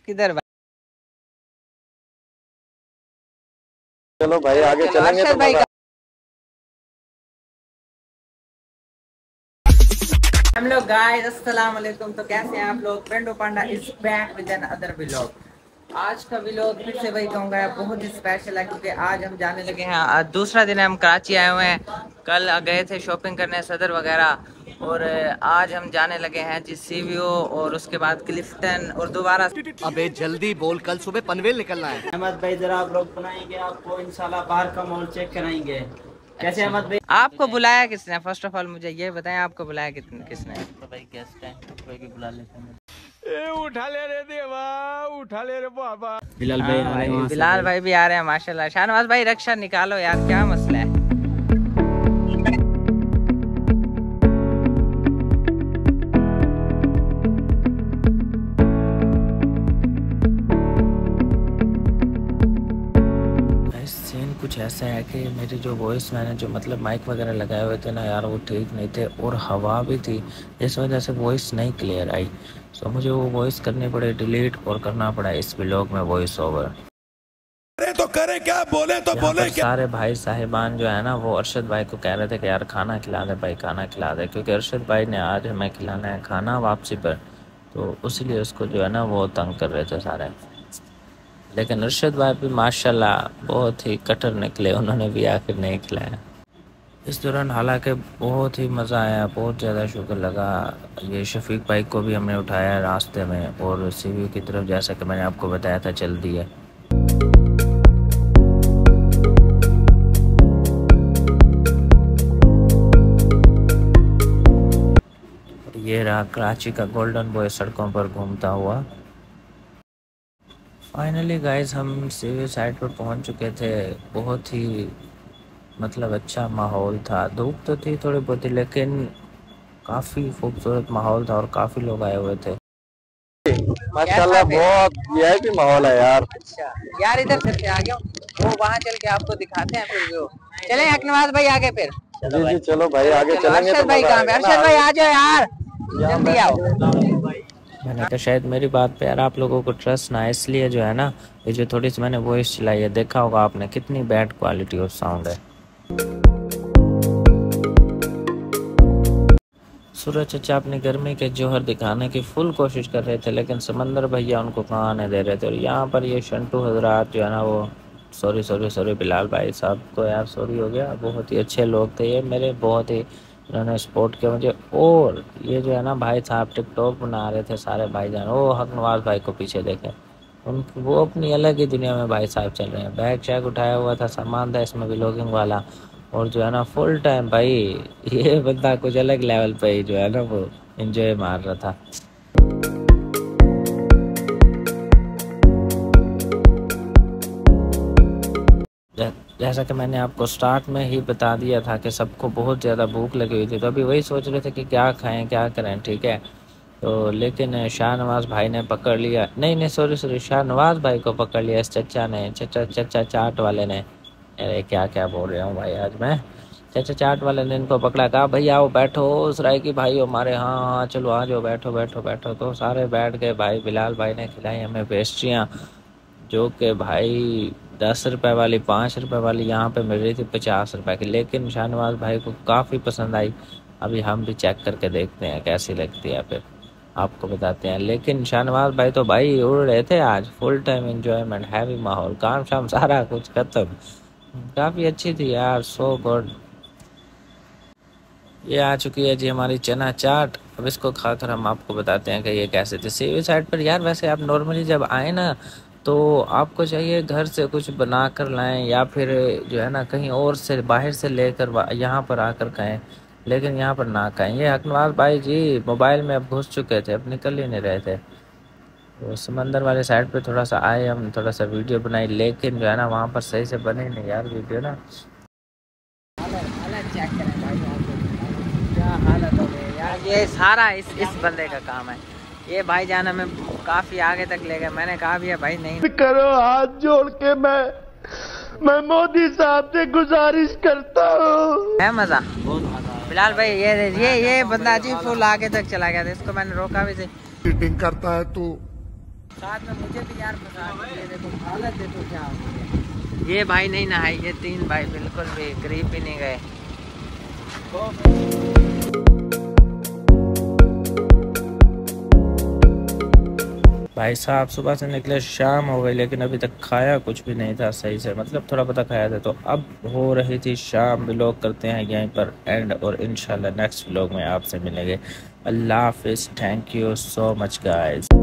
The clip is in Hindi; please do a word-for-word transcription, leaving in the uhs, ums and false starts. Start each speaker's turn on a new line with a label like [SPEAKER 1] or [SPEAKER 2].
[SPEAKER 1] किधर भाई?
[SPEAKER 2] चलो भाई आगे चलेंगे तो
[SPEAKER 1] भाई हम लोग गाइस अस्सलाम वालेकुम। तो कैसे हैं आप लोग? Pendo Panda is back with another vlog. आज का व्लॉग फिर से वही कहूँगा बहुत ही स्पेशल है क्योंकि आज हम जाने लगे हैं। आज दूसरा दिन है, हम कराची आए हुए हैं। कल गए थे शॉपिंग करने सदर वगैरह और आज हम जाने लगे हैं जी सी वी ओ और उसके बाद क्लिफ्टन और दोबारा।
[SPEAKER 3] अबे जल्दी बोल, कल सुबह पनवेल निकलना है।
[SPEAKER 4] अहमद भाई जरा आप लोग बनाएंगे, आपको इंशाल्लाह बाहर का मॉल चेक कराएंगे। कैसे अहमद भाई?
[SPEAKER 1] आपको बुलाया किसने? फर्स्ट ऑफ ऑल मुझे ये बताएं, आपको बुलाया किसने?
[SPEAKER 4] तो भाई गेस्ट है, कोई भी बुला लेते हैं।
[SPEAKER 3] ए उठा ले रे देवा, उठा ले रे बाबा।
[SPEAKER 4] बिलाल भाई आ रहे हैं,
[SPEAKER 1] बिलाल भाई भी आ रहे हैं माशाल्लाह। शाहनवाज भाई रक्षा निकालो यार, क्या मसला है? सीन कुछ ऐसा है कि मेरी जो वॉइस मैंने जो मतलब माइक वगैरह लगाए हुए थे ना यार, वो ठीक नहीं थे और हवा भी थी, इस वजह से वॉइस नहीं क्लियर आई। सो मुझे वो वॉइस करनी पड़ी डिलीट और करना पड़ा इस व्लॉग में वॉइस ओवर।
[SPEAKER 3] अरे तो करे क्या, बोले तो बोले क्या।
[SPEAKER 1] सारे भाई साहिबान जो है ना वो अरशद भाई को कह रहे थे कि यार खाना खिला दे भाई, खाना खिला दे, क्योंकि अरशद भाई ने आज हमें खिलाना है खाना वापसी पर, तो इसलिए उसको जो है ना वो तंग कर रहे थे सारे। लेकिन अरशद भाई भी माशाल्लाह बहुत ही कट्टर निकले, उन्होंने भी आखिर नहीं खिलाया इस दौरान। हालांकि बहुत ही मज़ा आया, बहुत ज़्यादा शुक्र लगा। ये शफीक भाई को भी हमने उठाया रास्ते में और सीवी की तरफ, जैसा कि मैंने आपको बताया था, चल दिया। ये रहा कराची का गोल्डन बॉय सड़कों पर घूमता हुआ। फाइनली गाइस हम सीवी साइड पर पहुंच चुके थे। बहुत ही मतलब अच्छा माहौल था, धूप तो थी थोड़ी बहुत, लेकिन काफ़ी खूबसूरत माहौल था और काफ़ी लोग आए हुए थे
[SPEAKER 2] माशाल्लाह। बहुत वीआईपी माहौल है यार।
[SPEAKER 1] अच्छा यार, इधर से आ गया वो, वहाँ चल के आपको दिखाते हैं फिर वो। चले अकनवाज भाई आगे फिर।
[SPEAKER 2] जी जी चलो भाई आगे चलेंगे।
[SPEAKER 1] अरशद भाई कहाँ पे? अरशद भाई आ जाओ यार, जल्दी आओ। मैंने कहा शायद मेरी बात पे यार आप लोगों को ट्रस्ट ना है, इसलिए जो है ना ये जो थोड़ी सी मैंने वॉइस चलाई है, देखा होगा आपने कितनी बैड क्वालिटी और साउंड है। सूरज चचा अपनी गर्मी के जौहर दिखाने की फुल कोशिश कर रहे थे, लेकिन समंदर भैया उनको कहाँ आने दे रहे थे। और यहाँ पर ये शंटू हजरात जो है ना वो, सॉरी सॉरी सॉरी बिलाल भाई साहब को यार सॉरी हो गया, बहुत ही अच्छे लोग थे ये मेरे, बहुत ही उन्होंने सपोर्ट किया मुझे। और ये जो है ना भाई साहब टिकटॉक बना रहे थे सारे भाईजान, वो हकनवाज भाई को पीछे देखे, उन वो अपनी अलग ही दुनिया में भाई साहब चल रहे हैं। बैग शैग उठाया हुआ था, सामान था इसमें व्लॉगिंग वाला, और जो है ना फुल टाइम भाई ये बंदा कुछ अलग लेवल पे ही जो है ना वो एंजॉय मार रहा था। जैसा कि मैंने आपको स्टार्ट में ही बता दिया था कि सबको बहुत ज़्यादा भूख लगी हुई थी, तो अभी वही सोच रहे थे कि क्या खाएं क्या करें, ठीक है। तो लेकिन शाहनवाज भाई ने पकड़ लिया, नहीं नहीं सॉरी सॉरी शाहनवाज भाई को पकड़ लिया इस चचा ने, चचा चचा चाट वाले ने। अरे क्या क्या बोल रहा हूँ भाई आज मैं। चचा चाट वाले ने इनको पकड़ा, कहा भैया आओ बैठो सराइकी भाई हमारे, हाँ हाँ चलो आ जाओ बैठो बैठो बैठो। तो सारे बैठ गए भाई। बिलाल भाई ने खिलाई हमें पेस्ट्रियाँ, जो कि भाई दस रुपए वाली, पाँच रुपए वाली यहाँ पे मिल रही थी पचास रुपए की, लेकिन शाहनवाज भाई को काफ़ी पसंद आई। अभी हम भी चेक करके देखते हैं कैसी लगती है, फिर आपको बताते हैं। लेकिन शाहनवाज भाई तो भाई उड़ रहे थे आज, फुल टाइम एंजॉयमेंट, हैवी माहौल, काम शाम सारा कुछ खत्म, काफ़ी अच्छी थी यार, सो गुड। ये आ चुकी है जी हमारी चना चाट। अब इसको खाकर हम आपको बताते हैं कि ये कैसे थे। सीवी साइड पर यार वैसे आप नॉर्मली जब आए ना तो आपको चाहिए घर से कुछ बना कर लाएं या फिर जो है ना कहीं और से बाहर से लेकर यहाँ पर आकर खाएं, लेकिन यहाँ पर ना खाएं। ये अकनवाज भाई जी मोबाइल में अब घुस चुके थे, अब निकल ही नहीं रहे थे। तो समंदर वाले साइड पे थोड़ा सा आए हम, थोड़ा सा वीडियो बनाई, लेकिन जो है ना वहाँ पर सही से बने नहीं यार वीडियो ना। चेक करें भाई क्या हालत हो गई यार, ये सारा इस इस बंदे का काम है। ये भाई जान हमें काफी आगे तक ले गए। मैंने कहा भी है भाई नहीं
[SPEAKER 3] करो, हाथ जोड़ के मैं मैं मोदी साहब से गुजारिश करता हूँ।
[SPEAKER 1] है मजा बहुत मजा। बिलाल भाई ये ये ये बंदा जी फुल आगे तक चला गया था, इसको मैंने रोका भी थी।
[SPEAKER 3] चीटिंग करता है तू,
[SPEAKER 1] साथ में मुझे भी यार फंसा दिए, देखो हालत देखो क्या हो गई। ये भाई नहीं नहाए, ये तीन भाई बिल्कुल भी करीब भी नहीं गए। भाई साहब सुबह से निकले, शाम हो गई लेकिन अभी तक खाया कुछ भी नहीं था सही से, मतलब थोड़ा बहुत खाया था। तो अब हो रही थी शाम, व्लॉग करते हैं यहीं पर एंड, और इंशाल्लाह नेक्स्ट व्लॉग में आपसे मिलेंगे। अल्लाह हाफिज़, thank you so much guys.